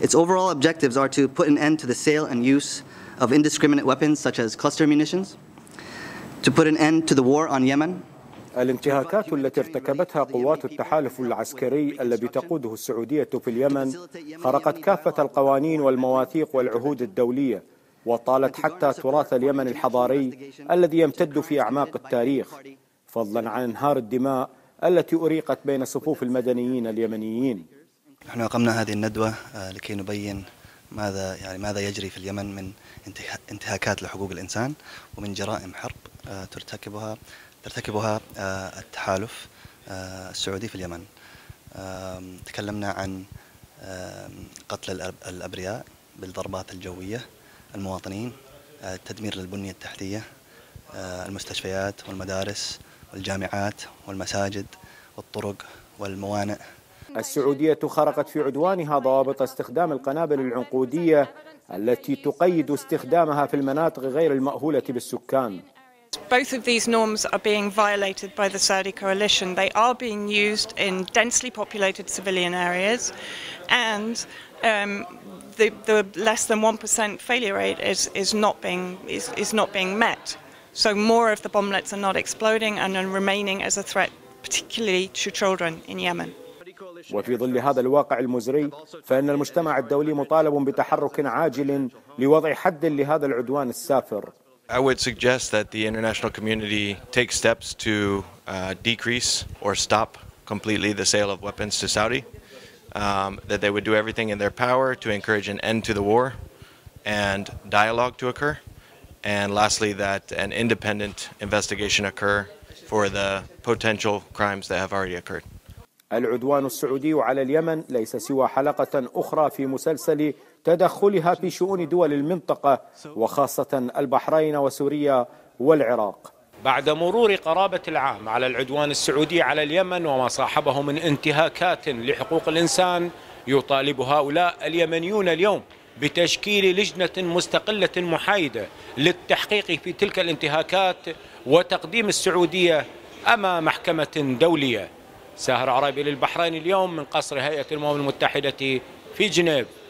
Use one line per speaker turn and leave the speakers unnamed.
Its overall objectives are to put an end to the sale and use of indiscriminate weapons such as cluster munitions, to put an end to the war on Yemen.
الانتهاكات التي ارتكبتها قوات التحالف العسكري الذي تقوده السعودية في اليمن خرقت كافة القوانين والمواثيق والعهود الدولية، وطالت حتى تراث اليمن الحضاري الذي يمتد في أعماق التاريخ، فضلا عن انهار الدماء التي أريقت بين صفوف المدنيين اليمنيين.
نحن أقمنا هذه الندوة لكي نبين ماذا يجري في اليمن من انتهاكات لحقوق الإنسان ومن جرائم حرب ترتكبها التحالف السعودي في اليمن. تكلمنا عن قتل الأبرياء بالضربات الجوية، المواطنين، تدمير للبنية التحتية، المستشفيات والمدارس والجامعات والمساجد والطرق والموانئ.
السعودية خرقت في عدوانها ضوابط استخدام القنابل العنقودية التي تقيد استخدامها في المناطق غير المأهولة بالسكان.
Both of these norms are being violated by the Saudi coalition. They are being used in densely populated civilian areas, and the less than 1% failure rate is not being met. So more of the bomblets are not exploding and are remaining as a threat, particularly to children in Yemen.
وفي ظل هذا الواقع المزري، فإن المجتمع الدولي مطالب بتحرك عاجل لوضع حد لهذا العدوان السافر.
I would suggest that the international community take steps to decrease or stop completely the sale of weapons to Saudi, that they would do everything in their power to encourage an end to the war and dialogue to occur, and lastly that an independent investigation occur for the potential crimes that have already occurred.
العدوان السعودي على اليمن ليس سوى حلقة أخرى في مسلسل تدخلها في شؤون دول المنطقة، وخاصة البحرين وسوريا والعراق.
بعد مرور قرابة العام على العدوان السعودي على اليمن وما صاحبه من انتهاكات لحقوق الإنسان، يطالب هؤلاء اليمنيون اليوم بتشكيل لجنة مستقلة محايدة للتحقيق في تلك الانتهاكات وتقديم السعودية أمام محكمة دولية. ساهر عرابي للبحرين اليوم من قصر هيئة الأمم المتحدة في جنيف.